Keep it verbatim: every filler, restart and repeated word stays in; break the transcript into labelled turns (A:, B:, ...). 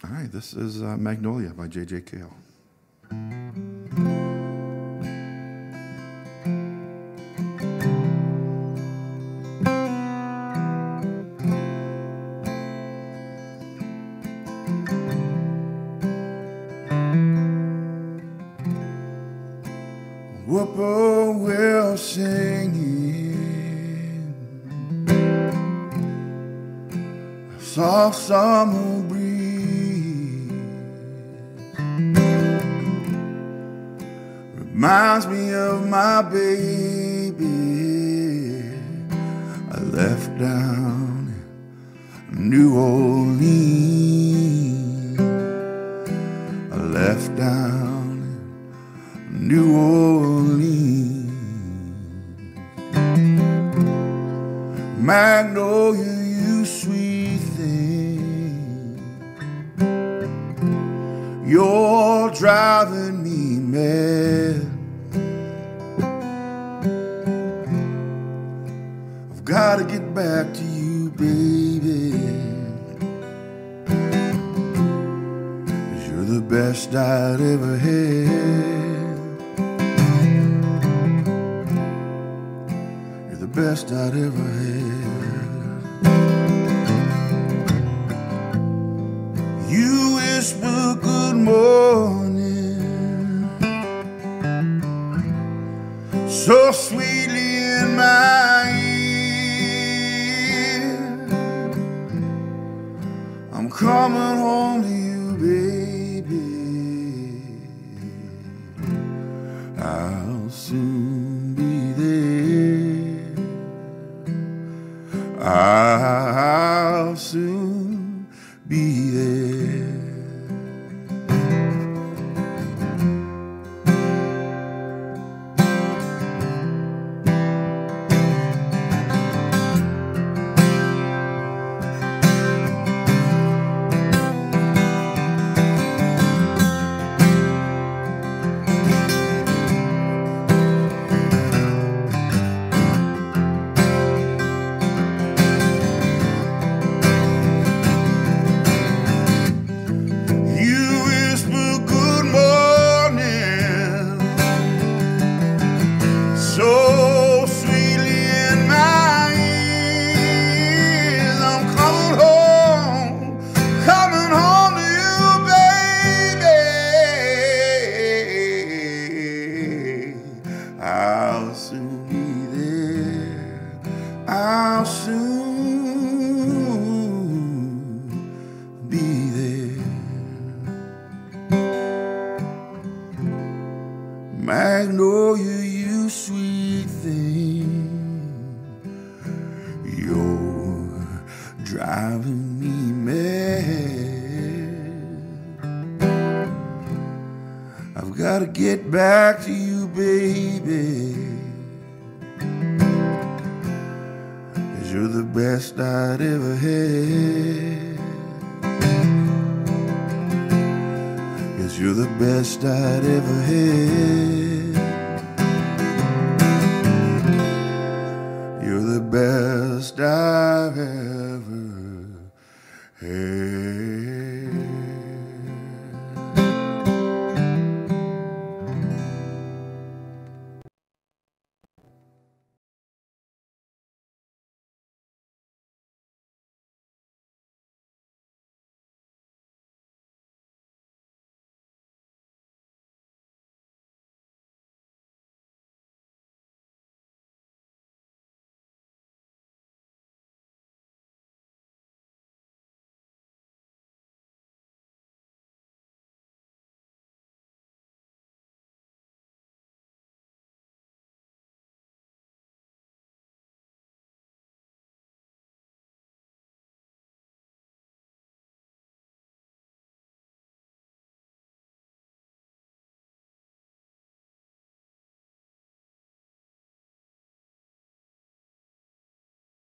A: All right, this is uh, Magnolia by J J Cale. Whippoorwill singing, a soft summer breeze reminds me of my baby I left down in New Orleans. I left down in New Orleans. Magnolia, you sweet thing, you're driving me mad. I've got to get back to you, baby, 'cause you're the best I'd ever had. You're the best I'd ever had. You whisper good morning so sweetly in my ear. I'm coming home to you, baby. I'll soon be there. I'll soon be there. So sweetly in my ears, I'm coming home, coming home to you, baby. I'll soon be there. I'll soon be there. Magnolia, you sweet thing, you're driving me mad. I've got to get back to you, baby, 'cause you're the best I'd ever had. 'Cause you're the best I'd ever had. You're the best I've ever had.